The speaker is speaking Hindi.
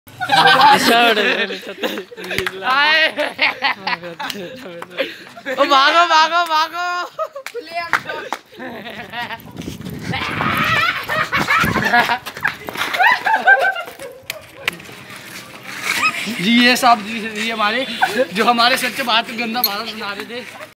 भागो भागो भागो। जी ये सब जी हमारे जो हमारे सच्चे बात गंदा भारत बना रहे थे।